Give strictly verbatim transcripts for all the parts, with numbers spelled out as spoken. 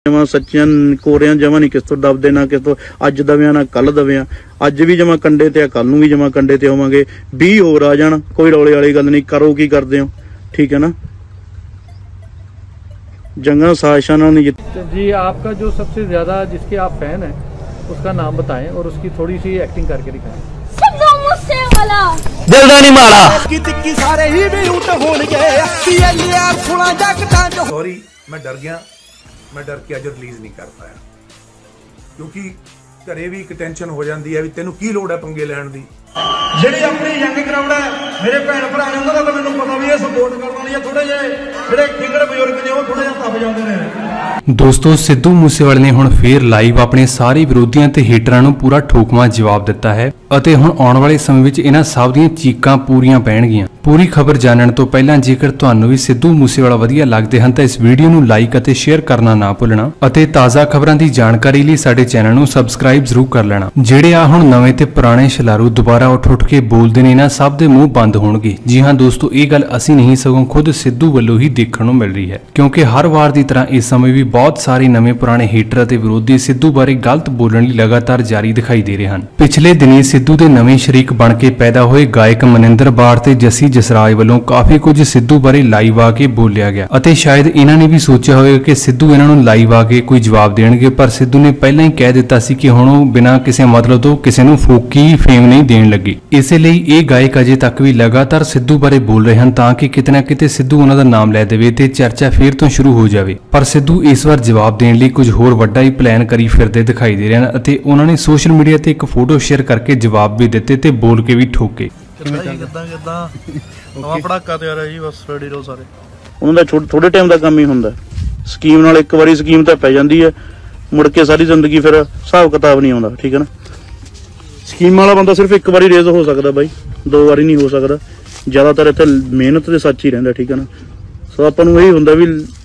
जमा सच्चियां कोरियां जमा नहीं किस तो दबदे ना किस तो अज दविया ना कल दविया अज भी जमा कंडे ते कल नूं भी जमा कंडे ते होवांगे बीस होर आ जाण कोई रौले वाली गल नहीं करो की करदे हो ठीक है ना जंगा साजिशां नाल नहीं जित जी। आपका जो सबसे ज्यादा जिसके आप फैन हैं उसका नाम बताएं और उसकी थोड़ी सी एक्टिंग करके दिखाएं। सिद्धू मूसेवाला दिल दा नहीं माड़ा की तिक्की सारे ही भी उठ होणगे पीएलआर सुना जगतां जो सॉरी मैं डर गया मैं डर के अज रिलीज नहीं कर पाया क्योंकि घरे भी एक टेंशन हो जाती है भी तेनू की लोड़ है पंगे लैण दी ਜਿਹੜੀ ਆਪਣੀ ਯੰਗ ਕਰਾਊਡ ਹੈ ਮੇਰੇ ਭੈਣ ਭਰਾ ਨੇ ਉਹਨਾਂ ਦਾ ਤਾਂ ਮੈਨੂੰ ਪਤਾ ਵੀ ਇਹ ਸਪੋਰਟ ਕਰਨ ਵਾਲੀ ਆ ਥੋੜੇ ਜਿਹੇ ਜਿਹੜੇ ਕਿੰਗਰ ਬਜ਼ੁਰਗ ਨੇ ਉਹ ਥੋੜੇ ਜਿਹਾ ਤੱਪ ਜਾਂਦੇ ਨੇ। ਦੋਸਤੋ ਸਿੱਧੂ ਮੂਸੇਵਾਲੇ ਨੇ ਹੁਣ ਫੇਰ ਲਾਈਵ ਆਪਣੇ ਸਾਰੇ ਵਿਰੋਧੀਆਂ ਤੇ ਹੇਟਰਾਂ ਨੂੰ ਪੂਰਾ ਠੋਕਵਾਂ ਜਵਾਬ ਦਿੱਤਾ ਹੈ ਅਤੇ ਹੁਣ ਆਉਣ ਵਾਲੇ ਸਮੇਂ ਵਿੱਚ ਇਹਨਾਂ ਸਭ ਦੀਆਂ ਚੀਕਾਂ ਪੂਰੀਆਂ ਪੈਣਗੀਆਂ। ਪੂਰੀ ਖਬਰ ਜਾਣਨ ਤੋਂ ਪਹਿਲਾਂ ਜੇਕਰ ਤੁਹਾਨੂੰ ਵੀ ਸਿੱਧੂ ਮੂਸੇਵਾਲਾ ਵਧੀਆ ਲੱਗਦੇ ਹਨ ਤਾਂ ਇਸ ਵੀਡੀਓ ਨੂੰ ਲਾਈਕ ਅਤੇ ਸ਼ੇਅਰ ਕਰਨਾ ਨਾ ਭੁੱਲਣਾ ਅਤੇ ਤਾਜ਼ਾ ਖਬਰਾਂ ਦੀ ਜਾਣਕਾਰੀ ਲਈ ਸਾਡੇ ਚੈਨਲ ਨੂੰ ਸਬਸਕ੍ਰਾਈਬ ਜ਼ਰੂਰ ਕਰ ਲੈਣਾ। ਜਿਹੜੇ ਆ ਹੁਣ ਨਵੇਂ ਤੇ ਪੁਰਾਣੇ ਸ਼ਲਾਰੂ ਦੁਬਾਰਾ ਉੱਠ ਉੱਠ ਕੇ ਬੋਲਦੇ ਨੇ ਇਹਨਾਂ ਸਭ ਦੇ ਮੂੰਹ ਬੰਦ ਹੋਣਗੇ। ਜੀ ਹਾਂ ਦੋਸਤੋ, ਇਹ ਗੱਲ ਅਸੀਂ ਨਹੀਂ ਸਗੋਂ ਖੁਦ ਸਿੱਧੂ ਵੱਲੋਂ ਹੀ ਦੇਖਣ ਨੂੰ ਮਿਲ ਰਹੀ ਹੈ ਕਿਉਂਕਿ ਹਰ ਵਾਰ ਦੀ ਤਰ੍ਹਾਂ ਇਸ ਸਮੇਂ ਵੀ ਬਹੁਤ ਸਾਰੇ ਨਵੇਂ ਪੁਰਾਣੇ ਹੇਟਰ ਅਤੇ ਵਿਰੋਧੀ ਸਿੱਧੂ ਬਾਰੇ ਗਲਤ ਬੋਲਣ ਲਈ ਲਗਾਤਾਰ ਜਾਰੀ ਦਿਖਾਈ ਦੇ ਰਹੇ ਹਨ। ਪਿਛਲੇ ਦਿਨੀ ਸਿੱਧੂ ਦੇ ਨਵੇਂ ਸ਼ਰੀਕ ਬਣ ਕੇ ਪੈਦਾ ਹੋਏ ਗਾਇਕ ਮਨਿੰਦਰ ਬਾੜ ਤੇ ਜੱਸੀ ਜਸਰਾਜ ਵੱਲੋਂ ਕਾਫੀ ਕੁਝ ਸਿੱਧੂ ਬਾਰੇ ਲਾਈਵ ਆ ਕੇ ਬੋਲਿਆ ਗਿਆ ਅਤੇ ਸ਼ਾਇਦ ਇਹਨਾਂ ਨੇ ਵੀ ਸੋਚਿਆ ਹੋਵੇਗਾ ਕਿ ਸਿੱਧੂ ਇਹਨਾਂ ਨੂੰ ਲਾਈਵ ਆ ਕੇ ਕੋਈ ਜਵਾਬ ਦੇਣਗੇ, ਪਰ ਸਿੱਧੂ ਨੇ ਪਹਿਲਾਂ ਹੀ ਕਹਿ ਦਿੱਤਾ ਸੀ ਕਿ ਹੁਣ ਉਹ ਬਿਨਾਂ ਕਿਸੇ ਮਤਲਬ ਤੋਂ ਕਿਸੇ ਨੂੰ ਫੋਕੀ ਫੇਮ ਨਹੀਂ ਦੇਣ ਲੱਗੇ। ਇਸੇ ਲਈ ਇਹ ਗਾਇਕ ਅਜੇ ਤੱਕ ਵੀ ਲਗਾਤਾਰ ਸਿੱਧੂ ਬਾਰੇ ਬੋਲ ਰਹੇ ਹਨ ਤਾਂ ਕਿ ਕਿਤੇ ਨਾ ਕਿਤੇ ਸਿੱਧੂ ਉਹਨਾਂ ਦਾ ਨਾਮ ਲੈ ਦੇਵੇ ਤੇ ਚਰਚਾ ਫੇਰ ਤੋਂ ਸ਼ੁਰੂ ਹੋ ਜਾਵੇ। ਪਰ ਸਿੱਧੂ ਇਸ ਵਾਰ ਜਵਾਬ ਦੇਣ ਲਈ ਕੁਝ ਹੋਰ ਵੱਡਾ ਹੀ ਪਲਾਨ ਕਰੀ ਫਿਰਦੇ ਦਿਖਾਈ ਦੇ ਰਹੇ ਹਨ ਅਤੇ ਉਹਨਾਂ ਨੇ ਸੋਸ਼ਲ ਮੀਡੀਆ ਤੇ ਇੱਕ ਫੋਟੋ ਸ਼ੇਅਰ ਕਰਕੇ ਜਵਾਬ ਵੀ ਦਿੱਤੇ ਤੇ ਬੋਲ ਕੇ ਵੀ ਠੋਕੇ। ਕਿੱਦਾਂ ਕਿੱਦਾਂ ਨਵਾਂ ਪੜਾਕਾ ਤਿਆਰ ਹੈ ਜੀ, ਬਸ ਰੈਡੀ ਰਹੋ ਸਾਰੇ। ਉਹਨਾਂ ਦਾ ਥੋੜੇ ਟਾਈਮ ਦਾ ਕੰਮ ਹੀ ਹੁੰਦਾ, ਸਕੀਮ ਨਾਲ ਇੱਕ ਵਾਰੀ ਸਕੀਮ ਤਾਂ ਪੈ ਜਾਂਦੀ ਹੈ, ਮੁੜ ਕੇ ਸਾਰੀ ਜ਼ਿੰਦਗੀ ਫਿਰ ਹਿਸਾਬ ਕਿਤਾਬ ਨਹੀਂ ਆਉਂਦਾ ਠੀਕ ਹੈ ਨਾ। ਸਕੀਮ ਵਾਲਾ ਬੰਦਾ ਸਿਰਫ ਇੱਕ ਵਾਰੀ ਰੇਜ਼ ਹੋ ਸਕਦਾ ਬਾਈ, ਦੋ ਵਾਰੀ ਨਹੀਂ ਹੋ ਸਕਦਾ। ਜ਼ਿਆਦਾਤਰ ਇੱਥੇ ਮਿਹਨਤ ਤੇ ਸੱਚ ਹੀ ਰਹਿੰਦਾ ਠੀਕ ਹੈ ਨਾ। ਸੋ ਆਪਾਂ ਨੂੰ ਇਹ ਹੁੰਦਾ ਵੀ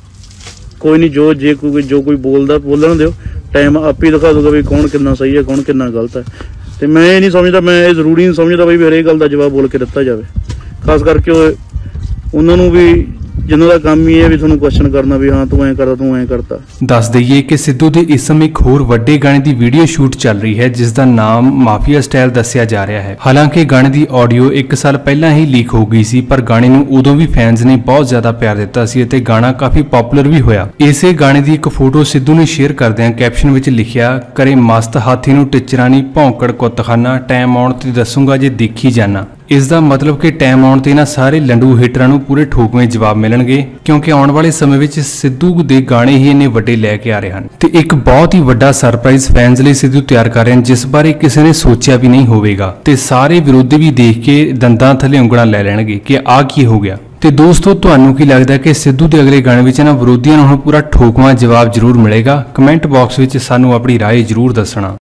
ਕੋਈ ਨਹੀਂ, ਜੋ ਜੇ ਕੋਈ ਜੋ ਕੋਈ ਬੋਲਦਾ ਬੋਲਣ ਦਿਓ, ਟਾਈਮ ਆਪ ਹੀ ਦਿਖਾ ਦੂਗਾ ਵੀ ਕੌਣ ਕਿੰਨਾ ਸਹੀ ਹੈ ਕੌਣ ਕਿੰਨਾ ਗਲਤ ਹੈ। ਤੇ ਮੈਂ ਇਹ ਨਹੀਂ ਸਮਝਦਾ, ਮੈਂ ਇਹ ਜ਼ਰੂਰੀ ਨਹੀਂ ਸਮਝਦਾ ਬਈ ਵੀ ਹਰੇਕ ਗੱਲ ਦਾ ਜਵਾਬ ਬੋਲ ਕੇ ਦਿੱਤਾ ਜਾਵੇ, ਖਾਸ ਕਰਕੇ ਉਹਨਾਂ ਨੂੰ ਵੀ ਜਿਨ੍ਹਾਂ ਦਾ ਕੰਮ ਹੀ ਹੈ ਵੀ ਤੁਹਾਨੂੰ ਕੁਐਸਚਨ ਕਰਨਾ ਵੀ ਹਾਂ ਤੂੰ ਐਂ ਕਰਦਾ ਤੂੰ ਐਂ ਕਰਦਾ। ਦੱਸ ਦਈਏ ਕਿ ਸਿੱਧੂ ਦੇ ਇਸ ਸਮੇਂ ਇੱਕ ਹੋਰ ਵੱਡੇ ਗਾਣੇ ਦੀ ਵੀਡੀਓ ਸ਼ੂਟ ਚੱਲ ਰਹੀ ਹੈ ਜਿਸ ਦਾ ਨਾਮ ਮਾਫੀਆ ਸਟਾਈਲ ਦੱਸਿਆ ਜਾ ਰਿਹਾ ਹੈ। ਹਾਲਾਂਕਿ ਗਾਣੇ ਦੀ ਆਡੀਓ ਇੱਕ ਸਾਲ ਪਹਿਲਾਂ ਹੀ ਲੀਕ ਹੋ ਗਈ ਸੀ, ਪਰ ਗਾਣੇ ਨੂੰ ਉਦੋਂ ਵੀ ਫੈਨਸ ਨੇ ਬਹੁਤ ਜ਼ਿਆਦਾ ਪਿਆਰ ਦਿੱਤਾ ਸੀ ਅਤੇ ਗਾਣਾ ਕਾਫੀ ਪਪੂਲਰ ਵੀ ਹੋਇਆ। ਇਸੇ ਗਾਣੇ ਦੀ ਇੱਕ ਫੋਟੋ ਸਿੱਧੂ ਨੇ ਸ਼ੇਅਰ ਕਰਦਿਆਂ ਕੈਪਸ਼ਨ ਵਿੱਚ ਲਿਖਿਆ, ਕਰੇ ਮਸਤ ਹਾਥੀ ਨੂੰ ਟਿਚਰਾਂ ਨਹੀਂ ਭੌਂਕੜ ਕੁੱਤਖਾਨਾ, ਟਾਈਮ ਆਉਣ ਤੇ ਦੱਸੂਗਾ ਜੇ ਦੇਖੀ ਜਾਣਾ। ਇਸ ਦਾ ਮਤਲਬ ਕਿ ਟਾਈਮ ਆਉਣ ਤੇ ਇਹਨਾਂ ਸਾਰੇ ਲੰਡੂ ਹੀਟਰਾਂ ਨੂੰ ਪੂਰੇ ਠੋਕਵੇਂ ਜਵਾਬ ਮਿਲਣਗੇ ਕਿਉਂਕਿ ਆਉਣ ਵਾਲੇ ਸਮੇਂ ਵਿੱਚ ਸਿੱਧੂ ਦੇ ਗਾਣੇ ਹੀ ਇੰਨੇ ਵੱਡੇ ਲੈ ਕੇ ਆ ਰਹੇ ਹਨ ਤੇ ਇੱਕ ਬਹੁਤ ਹੀ ਵੱਡਾ ਸਰਪ੍ਰਾਈਜ਼ ਫੈਨਸ ਲਈ ਸਿੱਧੂ ਤਿਆਰ ਕਰ ਰਹੇ ਹਨ ਜਿਸ ਬਾਰੇ ਕਿਸੇ ਨੇ ਸੋਚਿਆ ਵੀ ਨਹੀਂ ਹੋਵੇਗਾ ਤੇ ਸਾਰੇ ਵਿਰੋਧੀ ਵੀ ਦੇਖ ਕੇ ਦੰਦਾਂ ਥੱਲੇ ਉਂਗਲਾਂ ਲੈ ਲੈਣਗੇ ਕਿ ਆਹ ਕੀ ਹੋ ਗਿਆ। ਤੇ ਦੋਸਤੋ, ਤੁਹਾਨੂੰ ਕੀ ਲੱਗਦਾ ਕਿ ਸਿੱਧੂ ਦੇ ਅਗਲੇ ਗਾਣੇ ਵਿੱਚ ਇਹਨਾਂ ਵਿਰੋਧੀਆਂ ਨੂੰ ਹੁਣ ਪੂਰਾ ਠੋਕਵਾਂ ਜਵਾਬ ਜ਼ਰੂਰ ਮਿਲੇਗਾ? ਕਮੈਂਟ ਬਾਕਸ ਵਿੱਚ ਸਾਨੂੰ ਆਪਣੀ ਰਾਏ ਜ਼ਰੂਰ ਦੱਸਣਾ।